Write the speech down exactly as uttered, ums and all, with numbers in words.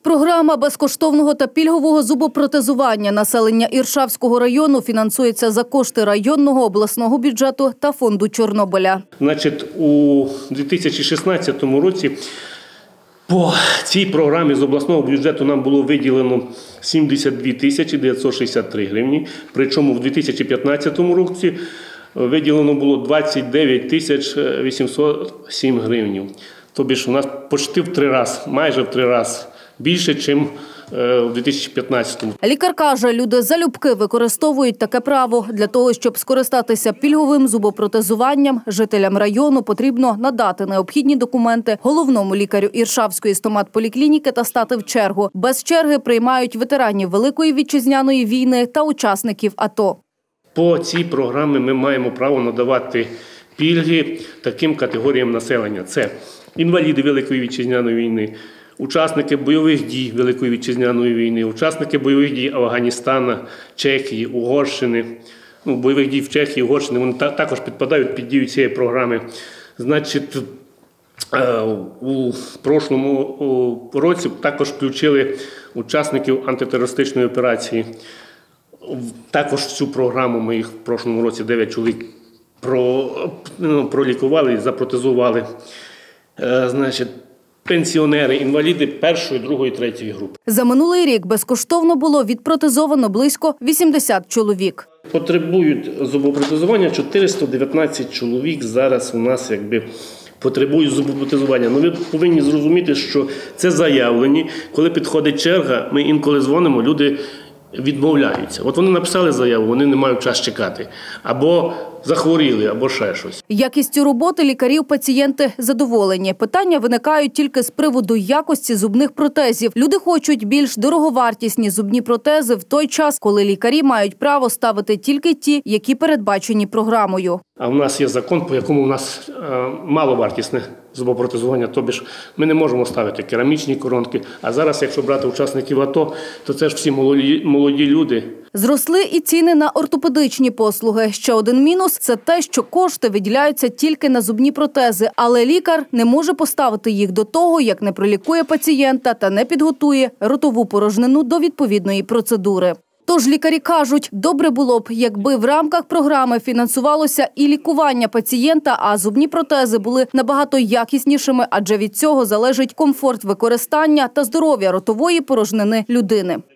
Програма безкоштовного та пільгового зубопротезування населення Іршавського району фінансується за кошти районного, обласного бюджету та фонду Чорнобиля. Значить, у дві тисячі шістнадцятому році по цій програмі з обласного бюджету нам було виділено сімдесят дві тисячі дев'ятсот шістдесят три гривні, причому в дві тисячі п'ятнадцятому році виділено було двадцять дев'ять тисяч вісімсот сім гривень. Тобто ж у нас почти в три рази, майже в три рази більше, ніж у дві тисячі п'ятнадцятому. Лікар каже, люди залюбки використовують таке право. Для того, щоб скористатися пільговим зубопротезуванням, жителям району потрібно надати необхідні документи головному лікарю Іршавської стоматполіклініки та стати в чергу. Без черги приймають ветеранів Великої Вітчизняної війни та учасників АТО. По цій програмі ми маємо право надавати пільги таким категоріям населення. Це інваліди Великої Вітчизняної війни, учасники бойових дій Великої Вітчизняної війни, учасники бойових дій Афганістану, Чехії, Угорщини. Ну, бойових дій в Чехії, Угорщини, вони також підпадають під дію цієї програми. Значить, у прошлому році також включили учасників антитерористичної операції. Також в цю програму ми їх в прошлому році дев'ять чоловік пролікували і запротезували. Значить, пенсіонери, інваліди першої, другої, третьої групи. За минулий рік безкоштовно було відпротезовано близько вісімдесят чоловік. Потребують зубопротезування чотириста дев'ятнадцять чоловік зараз у нас якби потребують зубопротезування. Ну, ви повинні зрозуміти, що це заявлені. Коли підходить черга, ми інколи дзвонимо, люди відмовляються. От вони написали заяву, вони не мають час чекати. Або захворіли, або ще щось. Якістю роботи лікарів пацієнти задоволені. Питання виникають тільки з приводу якості зубних протезів. Люди хочуть більш дороговартісні зубні протези в той час, коли лікарі мають право ставити тільки ті, які передбачені програмою. А в нас є закон, по якому в нас е, маловартісне зубопротезування, тобі ж ми не можемо ставити керамічні коронки. А зараз, якщо брати учасників АТО, то це ж всі молоді, молоді люди. Зросли і ціни на ортопедичні послуги. Ще один мінус – це те, що кошти виділяються тільки на зубні протези, але лікар не може поставити їх до того, як не пролікує пацієнта та не підготує ротову порожнину до відповідної процедури. Тож лікарі кажуть, добре було б, якби в рамках програми фінансувалося і лікування пацієнта, а зубні протези були набагато якіснішими, адже від цього залежить комфорт використання та здоров'я ротової порожнини людини.